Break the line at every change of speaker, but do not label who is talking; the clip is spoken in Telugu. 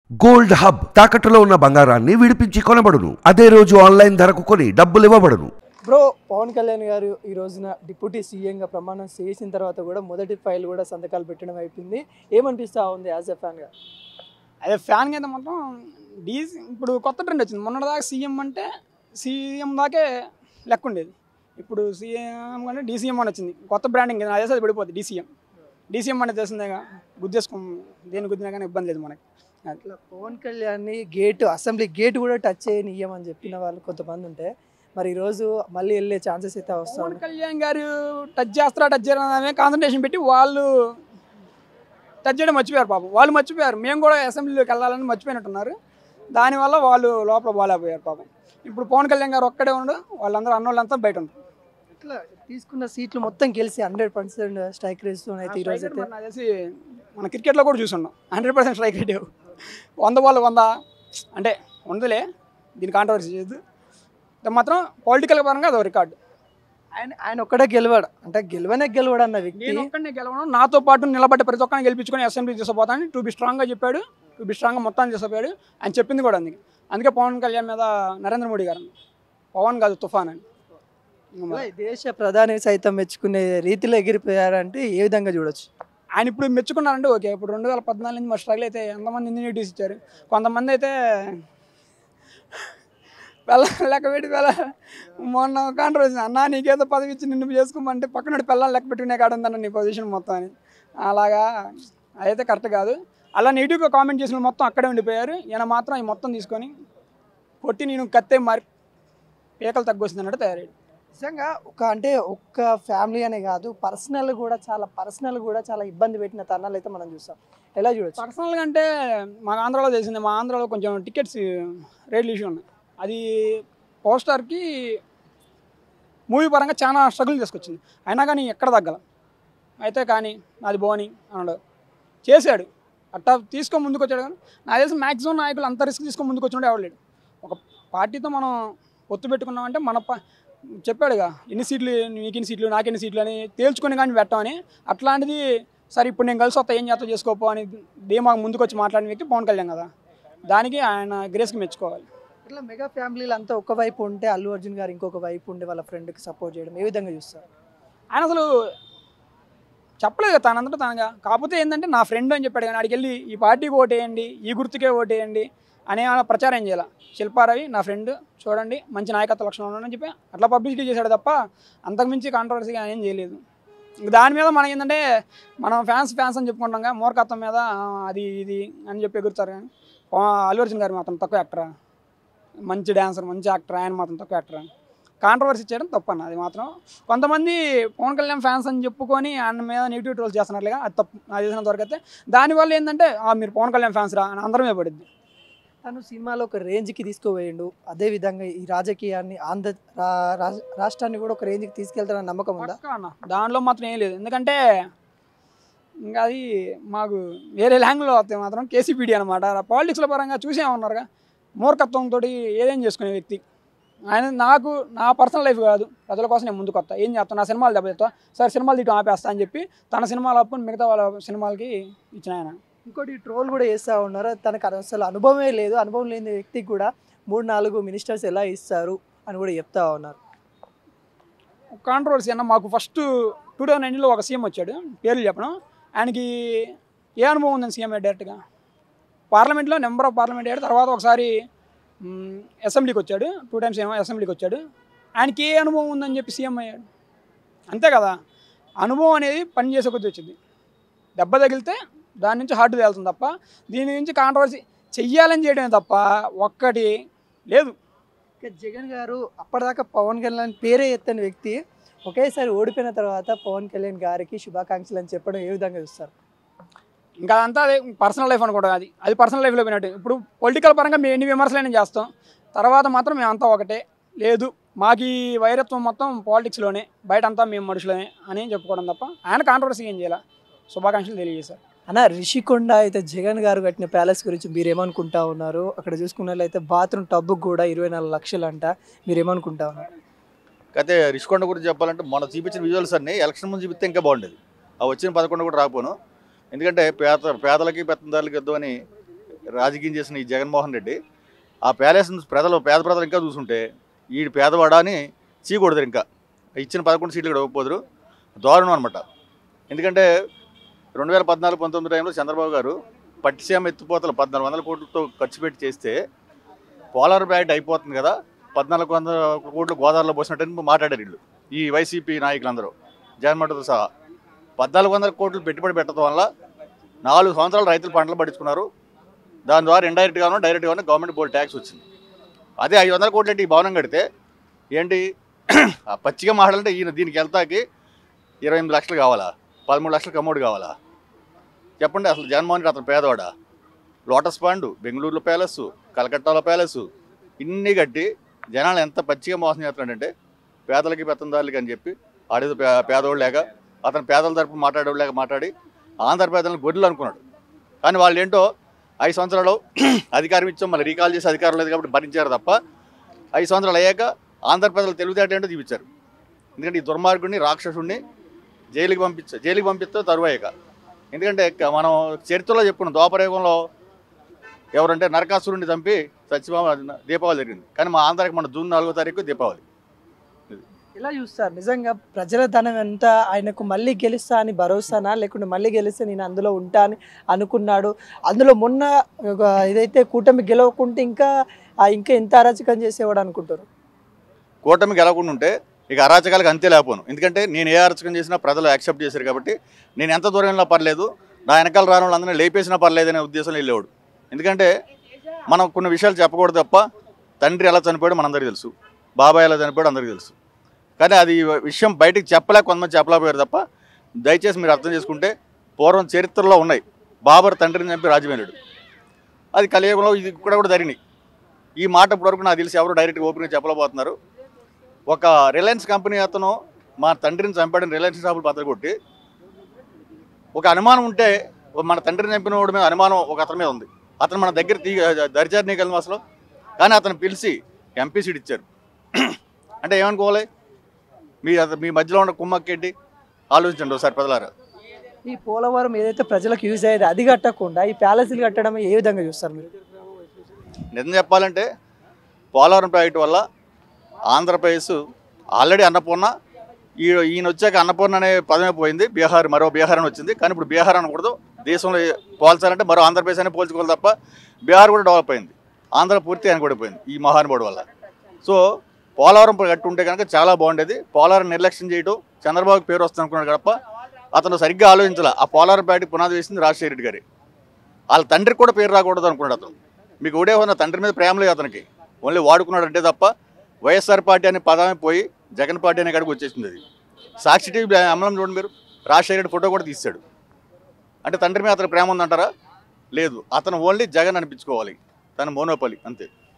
గోల్డ్ హబ్ తాకట్టులో ఉన్న బంగారాన్ని విడిపించి కొనబడును. అదే రోజు ఆన్లైన్ ధరకు కొని డబ్బులు ఇవ్వబడును.
బ్రో, పవన్ కళ్యాణ్ గారు ఈ రోజున డిప్యూటీ సీఎంగా ప్రమాణం చేసిన తర్వాత కూడా మొదటి ఫైల్ కూడా సంతకాలు పెట్టడం అయిపోయింది. ఏమనిపిస్తా ఉంది యాజ్ ఎ ఫ్యాన్గా?
అదే ఫ్యాన్గా అయితే మొత్తం ఇప్పుడు కొత్త ట్రెండ్ వచ్చింది. మొన్నటిదాకా సీఎం అంటే సీఎం దాకే లెక్క ఉండేది. ఇప్పుడు సీఎం అంటే డీసీఎం అని వచ్చింది. కొత్త బ్రాండింగ్ అదే అది పడిపోతుంది. డీసీఎం అనేది తెలిసిందేగా, గుద్దేసుకో దేని గుద్దినా కానీ ఇబ్బంది లేదు మనకి.
అట్లా పవన్ కళ్యాణ్ని అసెంబ్లీ గేట్ కూడా టచ్ చేయనియ్యమని చెప్పిన వాళ్ళు కొంతమంది ఉంటే, మరి ఈరోజు మళ్ళీ వెళ్ళే ఛాన్సెస్ అయితే వస్తాయి.
పవన్ కళ్యాణ్ గారు టచ్ చేయడం కాన్సన్ట్రేషన్ పెట్టి వాళ్ళు టచ్ చేయడం మర్చిపోయారు. పాపం వాళ్ళు మర్చిపోయారు. మేము కూడా అసెంబ్లీలోకి వెళ్ళాలని మర్చిపోయినట్టున్నారు. దానివల్ల వాళ్ళు లోపల బాగాలేకపోయారు పాపం. ఇప్పుడు పవన్ కళ్యాణ్ గారు ఒక్కడే ఉండడు, వాళ్ళందరూ అన్నోళ్ళంతా బయట ఉంటారు.
ఇట్లా తీసుకున్న సీట్లు మొత్తం గెలిచి 100% స్ట్రైక్ రేస్ అయితే ఈరోజు అయితే
నాకు తెలిసి మన క్రికెట్లో కూడా చూసున్నాం. 100% స్ట్రైక్ రేట్ 100 బాల్ 100 అంటే ఉండదులే, దీని కాంట్రవర్సీ చేయదు. మాత్రం పొలిటికల్ పరంగా అదో రికార్డు.
ఆయన ఒక్కడే గెలవాడు అంటే గెలవడు అన్న వ్యక్తి.
నేను ఒక్కడే గెలవను, నాతో పాటు నిలబడ్డ ప్రతి ఒక్కరిని గెలిపించుకొని అసెంబ్లీ తీసుకుపోతాను. టు బి స్ట్రాంగ్గా చెప్పాడు. టు బి స్ట్రాంగ్గా మొత్తాన్ని తీసుకుపోయాడు. ఆయన చెప్పింది కూడా అందుకే పవన్ కళ్యాణ్ మీద నరేంద్ర మోడీ గారు పవన్ కాదు తుఫాన్ అని
దేశ ప్రధాని సైతం మెచ్చుకునే రీతిలో ఎగిరిపోయారంటే ఏ విధంగా చూడొచ్చు?
ఆయన ఇప్పుడు మెచ్చుకున్నారంటే ఓకే. ఇప్పుడు 2014 నుంచి మరి స్ట్రగుల్ అయితే ఎంతమంది ఇంజనీర్స్ ఇచ్చారు. కొంతమంది అయితే లెక్క పెట్టి మొన్న కాంట్రవర్సీ అన్నా నీకేదో పదవి ఇచ్చి నిన్ను చేసుకోమంటే పక్కన పిల్లలు లెక్క పెట్టుకునే కాడుందన్న నీ పొజిషన్ మొత్తం అని. అలాగా అదైతే కరెక్ట్ కాదు. అలా నెగిటివ్గా కామెంట్ చేసిన మొత్తం అక్కడే ఉండిపోయారు. ఈయన మాత్రం ఈ మొత్తం తీసుకొని కొట్టి నేను కత్తే మారి పీకలు తగ్గొస్తుంది అన్నట్టు తయారయ్యాడు.
నిజంగా ఒక్క ఫ్యామిలీ అనే కాదు, పర్సనల్ కూడా చాలా ఇబ్బంది పెట్టిన తరుణాలు అయితే మనం చూస్తాం. ఎలా చూడొచ్చు?
పర్సనల్గా అంటే మా ఆంధ్రాలో తెలిసింది. మా ఆంధ్రాలో కొంచెం టికెట్స్ రేట్లు ఇష్యూ ఉన్నాయి. అది పవర్ స్టార్కి మూవీ పరంగా చాలా స్ట్రగుల్ తీసుకొచ్చింది. అయినా కానీ ఎక్కడ తగ్గల. అయితే కానీ అది బోని అన్నాడు, చేశాడు. అట్టా తీసుకొని ముందుకు వచ్చాడు. కానీ నాకు తెలిసి మ్యాక్సిమం నాయకులు అంత రిస్క్ తీసుకొని ముందుకు వచ్చినట్టు ఎవడలేడు. ఒక పార్టీతో మనం పొత్తు పెట్టుకున్నామంటే చెప్పాడుగా ఎన్ని సీట్లు, నీకు ఎన్ని సీట్లు, నాకెన్ని సీట్లు అని తేల్చుకొని కానీ పెట్టమని. అట్లాంటిది సరే ఇప్పుడు నేను కలిసి వస్తా, ఏం చేస్తా చేసుకోపో అని ధీమా ముందుకు వచ్చి మాట్లాడిన వ్యక్తి పవన్ కళ్యాణ్ కదా. దానికి ఆయన గ్రేస్కి మెచ్చుకోవాలి.
ఇట్లా మెగా ఫ్యామిలీలు అంతా ఒకవైపు ఉంటే అల్లు అర్జున్ గారు ఇంకొక వైపు ఉండి వాళ్ళ ఫ్రెండ్కి సపోర్ట్ చేయడం ఏ విధంగా చూస్తారు?
ఆయన అసలు చెప్పలేదు కదా తనంతటా తనగా. కాకపోతే ఏంటంటే నా ఫ్రెండ్ అని చెప్పాడు. కానీ అడిగి వెళ్ళి ఈ పార్టీకి ఓటేయండి, ఈ గుర్తుకే ఓటేయండి అనే ప్రచారం చేయాలి. శిల్పారావి నా ఫ్రెండ్, చూడండి మంచి నాయకత్వ లక్షణాలు ఉన్నాయని చెప్పి అట్లా పబ్లిసిటీ చేశాడు తప్ప అంతకుమించి కాంట్రవర్సీగా ఏం చేయలేదు. దాని మీద మనం ఏంటంటే మనం ఫ్యాన్స్ అని చెప్పుకుంటాం కదా, మూర్ఖత్వం మీద అది ఇది అని చెప్పి ఎగురుతారు. కానీ అల్లు అర్జున్ గారు మాత్రం తక్కువ యాక్టరా, మంచి డ్యాన్సర్, మంచి యాక్టర్. ఆయన మాత్రం తక్కువ యాక్టరా. కాంట్రవర్సీ చేయడం తప్పన్న. అది మాత్రం కొంతమంది పవన్ కళ్యాణ్ ఫ్యాన్స్ అని చెప్పుకొని ఆయన మీద నెగిటివ్ ట్రోల్స్ చేస్తున్నట్లుగా అది తప్పు. నాకు తెలిసినంత వరకు అయితే దానివల్ల ఏంటంటే మీరు పవన్ కళ్యాణ్ ఫ్యాన్స్ రా అని అందరమే పడుద్ది.
తను సినిమాలో ఒక రేంజ్కి తీసుకుపోయిండు. అదేవిధంగా ఈ రాజకీయాన్ని రాష్ట్రాన్ని కూడా ఒక రేంజ్కి తీసుకెళ్తారన్న నమ్మకం ఉందా?
దాంట్లో మాత్రం ఏం లేదు. ఎందుకంటే ఇంకా అది మాకు వేరే లాంగ్వేజ్లో వస్తాయి. మాత్రం కేసీపీడీ అనమాట. పాలిటిక్స్ల పరంగా చూసేమన్నారుగా, మూర్ఖత్వంతో ఏదేం చేసుకునే వ్యక్తి ఆయన. నా పర్సనల్ లైఫ్ కాదు, ప్రజల కోసం నేను ముందుకు వస్తా, ఏం చేస్తాను, నా సినిమాలు దెబ్బతిస్తా, సరే సినిమాలు తీయటం ఆపేస్తా అని చెప్పి తన సినిమాలు ఆపుకొని మిగతా వాళ్ళ సినిమాలకి ఇచ్చిన ఆయన.
ఇంకోటి ట్రోల్ కూడా చేస్తూ ఉన్నారు, తనకు అసలు అనుభవమే లేదు, అనుభవం లేని వ్యక్తికి కూడా 3-4 మినిస్టర్స్ ఎలా ఇస్తారు అని కూడా చెప్తా ఉన్నారు.
కాంట్రవర్సీ అన్న, మాకు ఫస్ట్ 2009లో ఒక సీఎం వచ్చాడు, పేర్లు చెప్పడం. ఆయనకి ఏ అనుభవం ఉందని సీఎం డైరెక్ట్గా పార్లమెంట్లో నెంబర్ ఆఫ్ పార్లమెంట్ అయ్యాడు. తర్వాత ఒకసారి అసెంబ్లీకి వచ్చాడు, 2 times ఏమో అసెంబ్లీకి వచ్చాడు. ఆయనకి ఏ అనుభవం ఉందని చెప్పి సీఎం అయ్యాడు. అంతే కదా, అనుభవం అనేది పని చేసే కొద్దీ వచ్చింది. దెబ్బ తగిలితే దాని నుంచి హార్ట్ తేలుతుంది తప్ప దీని నుంచి కాంట్రవర్సీ చెయ్యాలని చేయడమే తప్ప ఒక్కటి లేదు.
జగన్ గారు అప్పటిదాకా పవన్ కళ్యాణ్ పేరే ఎత్తని వ్యక్తి ఒకేసారి ఓడిపోయిన తర్వాత పవన్ కళ్యాణ్ గారికి శుభాకాంక్షలు అని చెప్పడం ఏ విధంగా చూస్తారు?
ఇంకా అదంతా అదే పర్సనల్ లైఫ్ అనుకోవడం. అది పర్సనల్ లైఫ్లో పోయినట్టు. ఇప్పుడు పొలిటికల్ పరంగా మేము ఎన్ని విమర్శలైనా చేస్తాం, తర్వాత మాత్రం మేమంతా ఒకటే. లేదు మాకు ఈ వైరత్వం మొత్తం పాలిటిక్స్లోనే, బయట అంతా మేము మనుషులమే అని చెప్పుకోవడం తప్ప ఆయన కాంట్రవర్సీ ఏం చేయాలి. శుభాకాంక్షలు తెలియజేశారు.
అన్న, రిషికొండ అయితే జగన్ గారు కట్టిన ప్యాలెస్ గురించి మీరేమనుకుంటా ఉన్నారు? అక్కడ చూసుకున్నట్లయితే బాత్రూమ్ టబ్బుకు కూడా 24 లక్షలు అంట. మీరేమనుకుంటా ఉన్నారు?
అయితే రిషికొండ గురించి చెప్పాలంటే మనం చూపించిన విజువల్స్ అన్నీ ఎలక్షన్ ముందు చూపిస్తే ఇంకా బాగుండేది. ఆ వచ్చిన 11 కూడా రాకపోను. ఎందుకంటే పేదలకి పెత్తందారులకి యుద్ధం అని రాజకీయం చేసిన ఈ జగన్మోహన్ రెడ్డి ఆ ప్యాలెస్ పేద ప్రజలు ఇంకా చూసుంటే ఈ పేదవాడా అని చీకూడదు. ఇంకా ఇచ్చిన 11 సీట్లు కూడా ఇవ్వకపోదురు. దారుణం అనమాట. ఎందుకంటే 2014-19 టైంలో చంద్రబాబు గారు పట్టిసీమ ఎత్తిపోతలు 1400 కోట్లతో ఖర్చు పెట్టి చేస్తే పోలార్ ప్రాజెక్ట్ అయిపోతుంది కదా, 1400 కోట్లు గోదావరిలో పోసినట్టు మాట్లాడారు వీళ్ళు, ఈ వైసీపీ నాయకులందరూ జగన్మోహన్తో సహా. 1400 కోట్లు పెట్టుబడి పెట్టడం వల్ల 4 సంవత్సరాలు రైతులు పంటలు పట్టించుకున్నారు. దాని ద్వారా ఇండైరెక్ట్గానో డైరెక్ట్గానో గవర్నమెంట్ బోర్డు ట్యాక్స్ వచ్చింది. అదే 500 కోట్లు అంటే ఈ భవనం కడితే ఏంటి పచ్చిగా మాట్లాడాలంటే ఈయన దీనికి వెళ్తాకి 28 లక్షలు కావాలా, 13 లక్షలు కమోడు కావాలా చెప్పండి. అసలు జగన్మోహన్ రెడ్డి అతను పేదవాడా? లోటస్ పాండ్, బెంగళూరులో ప్యాలెస్, కలకట్టాలో ప్యాలెస్ ఇన్ని కట్టి జనాలు ఎంత పచ్చిగా మోసం చేస్తున్నాడంటే పేదలకి పెత్తందారులకి అని చెప్పి ఆడేదో పేదవాళ్ళు లేక అతను పేదల తరపు మాట్లాడేవాళ్ళు లేక మాట్లాడి ఆంధ్ర పేదలను గొడ్లు అనుకున్నాడు. కానీ వాళ్ళు ఏంటో 5 సంవత్సరాలు అధికారం ఇచ్చాం, మళ్ళీ రీకాల్ చేసి అధికారం లేదు కాబట్టి భరించారు తప్ప 5 సంవత్సరాలు అయ్యాక ఆంధ్ర ప్రజలు తెలివితేట ఏంటో చూపించారు. ఎందుకంటే ఈ దుర్మార్గుడిని రాక్షసుడిని జైలుకి పంపిస్తే తరువాయక. ఎందుకంటే మనం చరిత్రలో చెప్పుకున్నాం, ద్వాపరయుగంలో ఎవరంటే నరకాసురుడిని చంపి సత్యభామ దీపావళి జరిగింది. కానీ మా ఆంధ్రాకి మన జూన్ 4వ తారీఖు దీపావళి.
ఎలా చూస్తారు నిజంగా ప్రజల ధనం ఎంత ఆయనకు మళ్ళీ గెలుస్తా అని భరోసానా, లేకుంటే మళ్ళీ గెలిస్తే నేను అందులో ఉంటా అని అనుకున్నాడు? అందులో మొన్న ఏదైతే కూటమి గెలవకుంటే ఇంకా ఎంత అరాచకం చేసేవాడు అనుకుంటారు?
కూటమి గెలవకుండా ఉంటే ఇక అరాచకాలకు అంతే లేకపోను. ఎందుకంటే నేను ఏ అరాచకం చేసినా ప్రజలు యాక్సెప్ట్ చేశారు కాబట్టి నేను ఎంత దూరం వెళ్ళినా పర్లేదు, నా వెనకాల రాని వాళ్ళందరినీ లేపేసినా పర్లేదు అనే ఉద్దేశంలో వెళ్ళేవాడు. ఎందుకంటే మనం కొన్ని విషయాలు చెప్పకూడదు తప్ప తండ్రి ఎలా చనిపోయాడో మనందరికీ తెలుసు, బాబాయ్ ఎలా చనిపోయాడో అందరికీ తెలుసు. కానీ అది విషయం బయటికి చెప్పలేక కొంతమంది చెప్పలేకపోయారు తప్ప దయచేసి మీరు అర్థం చేసుకుంటే పూర్వం చరిత్రలో ఉన్నాయి. బాబర్ తండ్రిని చంపి రాజమేలుడు, అది కలియుగంలో ఇది కూడా జరిగినాయి. ఈ మాట ఇప్పటివరకు నాకు తెలిసి ఎవరు డైరెక్ట్గా ఓపెన్గా చెప్పలేకపోతున్నారు. ఒక రిలయన్స్ కంపెనీ అతను మా తండ్రిని చంపాడని రిలయన్స్ షాపులు బద్దలుకొట్టి ఒక అనుమానం ఉంటే మన తండ్రిని చంపిన వాడి మీద అనుమానం ఒక అతని మీద ఉంది. అతను మన దగ్గర దరిచారు నీకలు అసలు. కానీ అతను పిలిచి ఎంపీ సీట్ ఇచ్చారు అంటే ఏమనుకోవాలి? మీ మధ్యలో ఉన్న కుమ్మక్కేంటి ఆలోచించండి ఒకసారి ప్రజలారా.
ఈ పోలవరం ఏదైతే ప్రజలకు యూజ్ అయ్యేది అది కట్టకుండా ఈ ప్యాలెస్లు కట్టడం ఏ విధంగా చూస్తారు మీరు?
నిజం చెప్పాలంటే పోలవరం ప్రాజెక్టు వల్ల ఆంధ్రప్రదేశ్ ఆల్రెడీ అన్నపూర్ణ, ఈయన వచ్చాక అన్నపూర్ణ అనే పదమే పోయింది, మరో బీహార్ అని వచ్చింది. కానీ ఇప్పుడు బీహార్ అనకూడదు, దేశంలో పోల్చాలంటే మరో ఆంధ్రప్రదేశ్ అనే పోల్చుకోవాలి తప్ప బీహార్ కూడా డెవలప్ అయింది, ఆంధ్ర పూర్తి అని కూడా పోయింది ఈ మహానుభావుడు వల్ల. సో పోలవరం కట్టు ఉంటే కనుక చాలా బాగుండేది. పోలవరం నిర్లక్ష్యం చేయడం చంద్రబాబుకి పేరు వస్తుంది అనుకున్నాడు తప్ప అతను సరిగ్గా ఆలోచించాల. ఆ పోలవరం ప్రాజెక్టు పునాది వేసింది రాజశేఖర రెడ్డి గారి. వాళ్ళ తండ్రికి కూడా పేరు రాకూడదు అనుకున్నాడు అతను. మీకు ఒకటే ఉన్న తండ్రి మీద ప్రేమ లేదు అతనికి, ఓన్లీ వాడుకున్నాడు అంటే తప్ప వైఎస్ఆర్ పార్టీ అనే పదమే పోయి జగన్ పార్టీ అనే కాడికి వచ్చేసింది. అది సాక్షి టీవీ అమలం చూడండి మీరు, రాజశేఖర రెడ్డి ఫోటో కూడా తీశాడు. అంటే తండ్రి మీద అతను ప్రేమ ఉందంటారా? లేదు, అతను ఓన్లీ జగన్ అనిపించుకోవాలి, తన మోనోపలి అంతే.